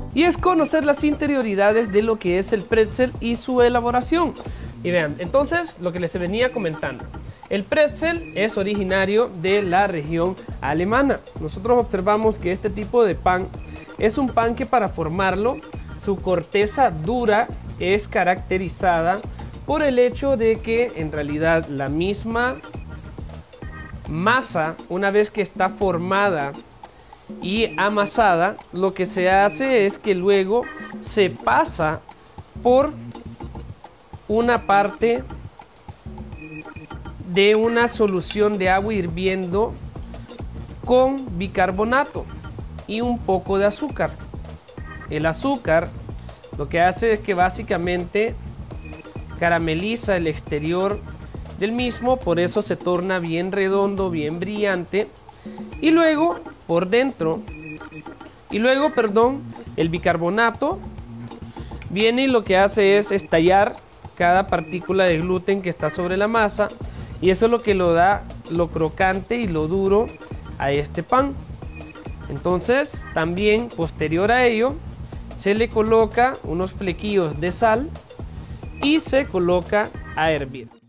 y es conocer las interioridades de lo que es el pretzel y su elaboración. Y vean, entonces lo que les venía comentando, el pretzel es originario de la región alemana. Nosotros observamos que este tipo de pan es un pan que para formarlo, su corteza dura es caracterizada por el hecho de que en realidad la misma masa, una vez que está formada y amasada, lo que se hace es que luego se pasa por una parte de una solución de agua hirviendo con bicarbonato y un poco de azúcar. El azúcar lo que hace es que básicamente carameliza el exterior del mismo, por eso se torna bien redondo, bien brillante. Y luego por dentro, el bicarbonato viene y lo que hace es estallar cada partícula de gluten que está sobre la masa, y eso es lo que lo da lo crocante y lo duro a este pan. Entonces también posterior a ello se le coloca unos flequillos de sal y se coloca a hervir.